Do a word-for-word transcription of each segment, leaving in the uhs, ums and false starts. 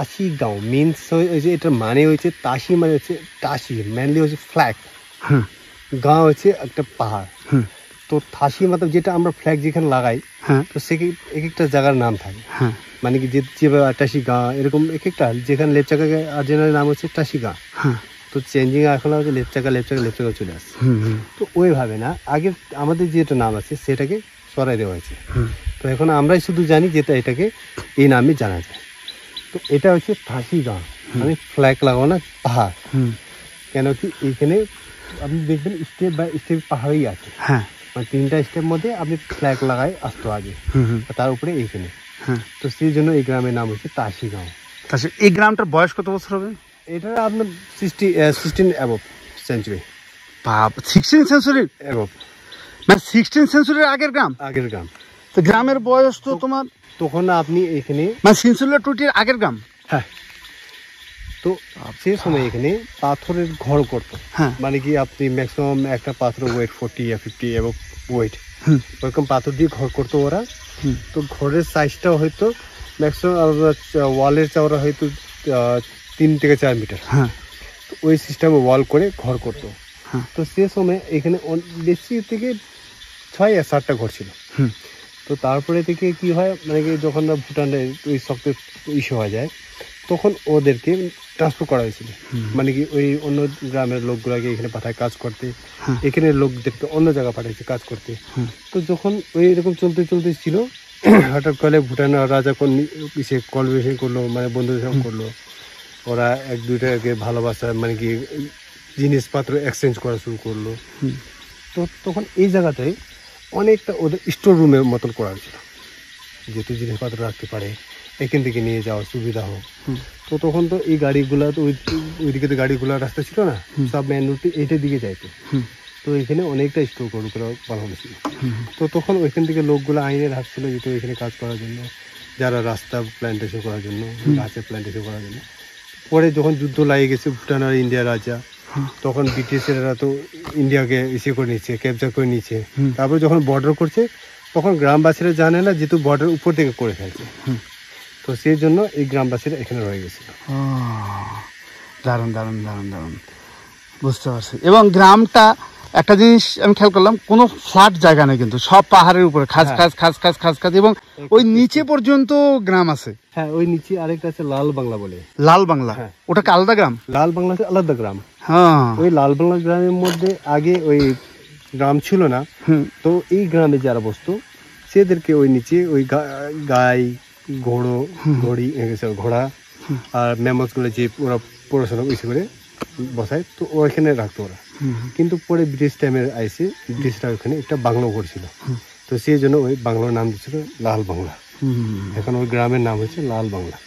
তাসি গাঁও মিনস হচ্ছে এটার মানে হচ্ছে তাসি মানে হচ্ছে তাসি মেনলি হচ্ছে ফ্ল্যাগ, গাঁও হচ্ছে একটা পাহাড়। তো তাসি मतलब যেটা আমরা ফ্ল্যাগ যেখানে লাগাই তো সে এক একটা জায়গার নাম থাকে, মানে কি যেভাবে তাসি গাঁ এরকম এক একটা যেখানে লেপচাকা অরিজিনাল নাম হচ্ছে তাসি গাঁ, তো চেঞ্জিং এখন হচ্ছে লেপচাকা লেপচাকা লেপচাকা চলে আসছে। তো ওইভাবে না, আগে আমাদের যেটা নাম আছে সেটাকে সরাই দেওয়া হয়েছে। তো এখন আমরাই শুধু জানি যেটা এটাকে এই নামে জানা যায়। তো এটা হচ্ছে তাসি গাঁ, মানে ফ্ল্যাগ লাগানো না পাহাড়। কেন কি এইখানে আপনি দেখবেন স্টেপ বাই স্টেপ পাহাড়ই আছে, মানে তিনটা স্টেপ মধ্যে আপনি ফ্ল্যাগ লাগাই আসতো আগে, তার উপরে এইখানে। তো সেই জন্য এই গ্রামের নাম হচ্ছে তাসি গাঁও। এই গ্রামটার বয়স কত বছর হবে? এটা আপনার সিক্সটি সিক্সটিন অ্যাবভ সেঞ্চুরি। বাপ, সিক্সটিন সেঞ্চুরি অ্যাবভ, মানে সিক্সটিন সেঞ্চুরির আগের গ্রাম? আগের গ্রাম। তো গ্রামের বয়স তো তোমার তখন আপনি এখানে মানে সিনসুলার টুটির আগের গ্রাম। হ্যাঁ, তো সে সময় এখানে পাথরের ঘর করতো, মানে কি আপনি ম্যাক্সিমাম একটা পাথর ওয়েট ফোর্টি বা ফিফটি এবং ওয়েট ওরকম পাথর দিয়ে ঘর করতো ওরা। তো ঘরের সাইজটাও হয়তো ম্যাক্সিমাম ওয়ালের চওড়া হয়তো তিন থেকে চার মিটার। তো ওই সিস্টেমে ওয়াল করে ঘর করতো। তো সে সময় এখানে বেশি থেকে ছয় আর সাতটা ঘর ছিল। তো তারপরে থেকে কি হয়, মানে কি যখন ভুটানে ওই শক্ত ইস্যু হয়ে যায় তখন ওদেরকে ট্রান্সফার করা হয়েছিল, মানে কি ওই অন্য গ্রামের লোকগুলোকে এখানে পাঠায় কাজ করতে, এখানে লোকদেরকে অন্য জায়গা পাঠাইছে কাজ করতে। তো যখন ওই এরকম চলতে চলতে ছিল, হঠাৎ করে ভুটানের রাজা কোন ইসে কলবেশন করলো, মানে বন্ধুদের করলো, ওরা এক দুইটাকে ভালোবাসা মানে কি জিনিসপত্র এক্সচেঞ্জ করা শুরু করলো। তো তখন এই জায়গাটায় অনেকটা ওদের স্টোর রুমের মতন করা হয়েছিল, যেহেতু জিনিসপত্র রাখতে পারে, এখান থেকে নিয়ে যাওয়ার সুবিধা হোক। তো তখন তো এই গাড়িগুলা তো ওই ওইদিকে তো গাড়িগুলার রাস্তা ছিল না, সব মেন রুটে এইটার দিকে যাইতো। তো এখানে অনেকটা স্টোর করে বানানো ছিল। তো তখন ওইখান থেকে লোকগুলো আইনে রাখছিল যেহেতু এখানে কাজ করার জন্য, যারা রাস্তা প্ল্যান্টেশন করার জন্য, গাছের প্ল্যান্টেশন করার জন্য। পরে যখন যুদ্ধ লাগে গেছে ভুটান আর ইন্ডিয়ার রাজা, তখন ব্রিটিশেরা তো ইন্ডিয়াকে ইসে করে নিচ্ছে, ক্যাপচার করে নিচ্ছে। তারপরে যখন বর্ডার করছে তখন গ্রামবাসীরা জানে না যেহেতু বর্ডার উপর থেকে করে ফেলছে, তো সেই জন্য এই গ্রামবাসীরা এখানে রয়ে গেছিল। দারুণ দারুণ দারুণ দারুণ বুঝতে পারছি। এবং গ্রামটা একটা জিনিস আমি খেয়াল করলাম, কোনো ফ্ল্যাট জায়গা নেই, কিন্তু সব পাহাড়ের উপরে খাস খাস খাস খাস খাস খাস, এবং ওই নিচে পর্যন্ত গ্রাম আছে। হ্যাঁ, ওই নিচে আরেকটা আছে লাল বাংলা বলে। লাল বাংলা, ওটা কি আলাদা গ্রাম? লাল বাংলা আলাদা গ্রাম। হ্যাঁ, ওই লাল বাংলা গ্রামের মধ্যে আগে ওই গ্রাম ছিল না। তো এই গ্রামে যারা বসতো সেদেরকে ওই নিচে ওই গাই ঘোড়ো ঘড়ি ঘোড়া আর ম্যামস গুলো যে ওরা পড়াশোনা ইসে করে বসায়, তো ওইখানে রাখতো ওরা। কিন্তু পরে ব্রিটিশ টাইমের আইসে ব্রিটিশরা ওখানে একটা বাংলো করছিল, তো সেই জন্য ওই বাংলার নাম দিচ্ছিল লাল বাংলা। এখন ওই গ্রামের নাম হচ্ছে লাল বাংলা।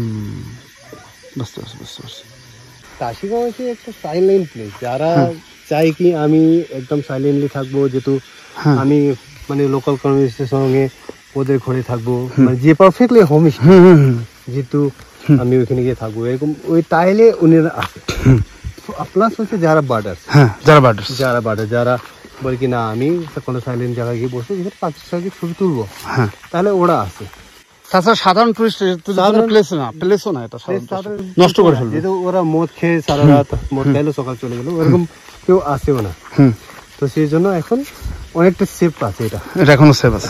বুঝতে পারছি বুঝতে পারছি। তাসি গাঁও হচ্ছে একটা সাইলেন্ট প্লেস, যারা চাই কি আমি একদম সাইলেন্টলি থাকবো, যেহেতু আমি মানে লোকাল কমিউনিটির সঙ্গে ওদের ঘরে থাকবো, মানে যে পারফেক্টলি হোম স্টে, যেহেতু আমি ওইখানে গিয়ে থাকবো এরকম ওই তাইলে উনিরা আসে। প্লাস হচ্ছে যারা বার্ডার, যারা বার্ডার যারা বার্ডার যারা বলে কি না আমি কোনো সাইলেন্ট জায়গায় গিয়ে বসে যেখানে পাঁচ ছয়কে ছবি তুলবো, তাহলে ওরা আসে। তাছাড়া সাধারণ টুরিস্ট প্লেস না, প্লেসও না, এটা নষ্ট করে ফেলবে। যেহেতু ওরা মদ খেয়ে সারা রাত মদ খাইলো সকাল চলে গেলো, এরকম কেউ আসেও না। তো সেই জন্য এখন অনেকটা সেফ আছে, এটা এটা এখনো সেফ আছে।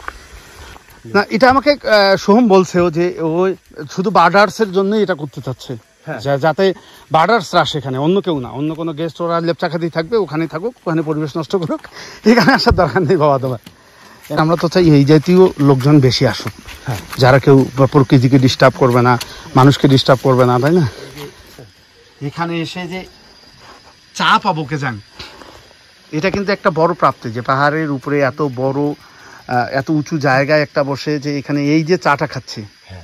না, এটা আমাকে সোহম বলছেও যে ওই শুধু বার্ডার্স এর জন্যই এটা করতে চাচ্ছে, যাতে বার্ডার্সরা সেখানে, অন্য কেউ না, অন্য কোনো গেস্ট ওরা লেপচাখাতেই থাকবে, ওখানেই থাকুক, ওখানে পরিবেশ নষ্ট করুক, এখানে আসার দরকার নেই বাবা দাবা। আমরা তো চাই এই জাতীয় লোকজন বেশি আসুক, যারা কেউ প্রকৃতিকে ডিস্টার্ব করবে না, মানুষকে ডিস্টার্ব করবে না, তাই না? এখানে এসে যে চা পাবো কে জান, এটা কিন্তু একটা বড় প্রাপ্তি, যে পাহাড়ের উপরে এত বড় এত উঁচু জায়গায় একটা বসে যে এখানে এই যে চাটা খাচ্ছি।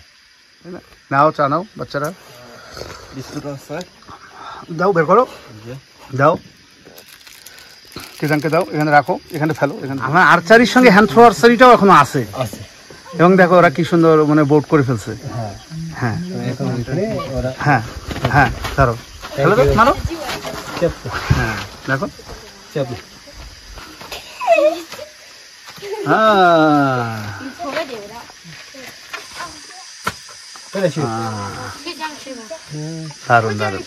নাও চা নাও বাচ্চারা, দাও বের করো, দাও কেজানকে দাও, এখানে রাখো, এখানে ফেলো। এখানে আমার আর্চারির সঙ্গে হ্যান্ড থ্রো আর্চারিটাও এখনো আছে, এবং দেখো ওরা কি সুন্দর মানে বোর্ড করে ফেলছে। হ্যাঁ হ্যাঁ হ্যাঁ ধরো, ফেলো তো, মারো। হ্যাঁ দেখো, দারুণ দারুণ।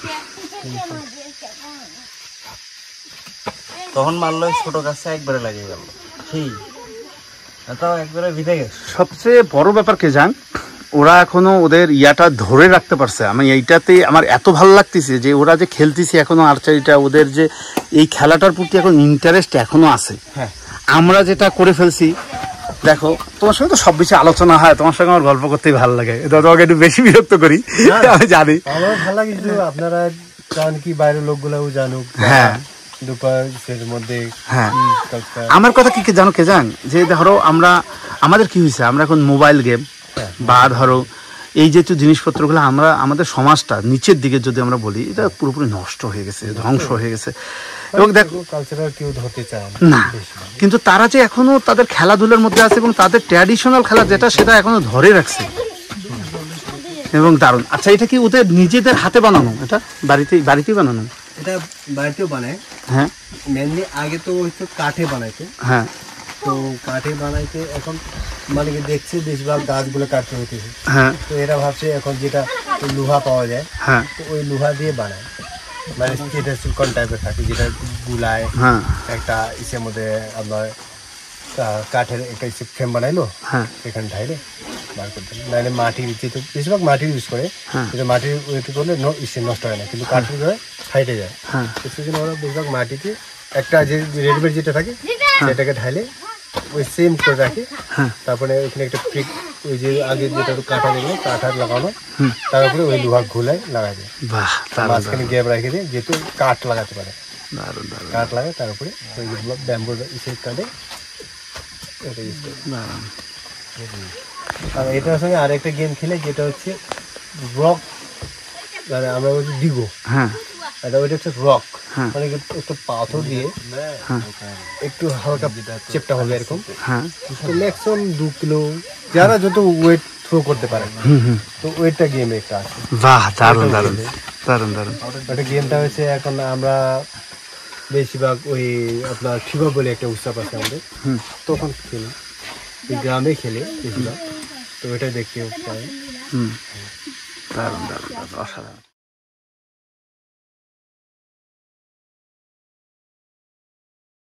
তখন মারলো ছোট গাছে একবারে লাগিয়ে গেল, সেই তাও একবারে বিধে গেছে। সবচেয়ে বড় ব্যাপার কে জান, ওরা এখনো ওদের ইয়াটা ধরে রাখতে পারছে। আমি এইটাতে আমার এত ভালো লাগতেছে যে ওরা যে খেলতেছে এখনো আর্চারিটা, ওদের যে এই খেলাটার প্রতি এখন ইন্টারেস্ট এখনো আছে। হ্যাঁ, আমরা যেটা করে ফেলছি, দেখো তোমার সঙ্গে তো সব কিছু আলোচনা হয়, তোমার সঙ্গে আমার গল্প করতেই ভালো লাগে, এটা তোমাকে একটু বেশি বিরক্ত করি আমি জানি। আমার ভালো লাগে যে আপনারা জান কি বাইরের লোকগুলাও জানুক। হ্যাঁ, মধ্যে হ্যাঁ, আমার কথা কি কে জানো কে জান, যে ধরো আমরা আমাদের কি হয়েছে, আমরা এখন মোবাইল গেম বা ধরো এই যে জিনিসপত্রগুলো, আমরা আমাদের সমাজটা নিচের দিকে যদি আমরা বলি, এটা পুরোপুরি নষ্ট হয়ে গেছে, ধ্বংস হয়ে গেছে। এবং দেখো কালচারাল কেউ ধরতে চায় না, কিন্তু তারা যে এখনো তাদের খেলাধুলার মধ্যে আছে এবং তাদের ট্র্যাডিশনাল খেলা যেটা সেটা এখনো ধরে রাখছে এবং দারুণ। আচ্ছা, এটা কি ওদের নিজেদের হাতে বানানো, এটা বাড়িতেই বাড়িতেই বানানো? এটা বাড়িতেও বানায়। হ্যাঁ, মেনলি আগে তো হয়তো কাঠে বানাইতো। হ্যাঁ, তো কাঠে বানাইতে এখন মানে কি দেখছে বেশিরভাগ গাছগুলো কাটতে হতেছে। হ্যাঁ, তো এরা ভাবছে এখন যেটা লোহা পাওয়া যায়, হ্যাঁ, তো ওই লোহা দিয়ে বানায়, মানে যেটা সিলিকন টাইপের থাকে, যেটা গুলায় হ্যাঁ, একটা ইসের মধ্যে আপনার কাঠের একটা ফ্রেম বানাইলো, হ্যাঁ, এখানে ঢাইলে বার করতে, নাহলে মাটির, যেহেতু বেশিরভাগ মাটির ইউজ করে, কিন্তু মাটির ওয়েট করলে ইসে নষ্ট হয় না, কিন্তু কাঠের করে ফাইটে যায়। হ্যাঁ, তো সেই জন্য ওরা বেশিরভাগ মাটিতে একটা যে রেডিমেড যেটা থাকে সেটাকে ঢাইলে ওই সেম করে রাখে। তারপরে ওইখানে একটা পিক, ওই যে আগে যেটা কাঠা দেখলো কাঠা লাগানো, তার উপরে ওই লোহা ঘুলাই লাগাই দেয়, মাঝখানে গ্যাপ রেখে দিয়ে, যেহেতু কাঠ লাগাতে পারে, কাঠ লাগায় তার উপরে ওই ব্যাম্বু ইসের কাঠে এটা ইউজ করে। আর এটার সঙ্গে আরেকটা গেম খেলে যেটা হচ্ছে রক, মানে আমরা বলছি ডিগো। হ্যাঁ, এটা ওইটা হচ্ছে রক, মানে একটু পাথর দিয়ে একটু হালকা চেপটা হবে এরকম। তো ম্যাক্সিমাম দু কিলো যারা যত ওয়েট থ্রো করতে পারে, তো ওয়েটটা গেম একটা আছে। বাহ, দারুণ দারুণ দারুণ দারুণ। ওটা গেমটা হচ্ছে এখন আমরা বেশিরভাগ ওই আপনার ঠিকা বলে একটা উৎসব আছে আমাদের, তখন খেলি, গ্রামে খেলে বেশিরভাগ, তো ওইটা দেখতে পাই। হুম, দারুণ দারুণ দারুণ, অসাধারণ।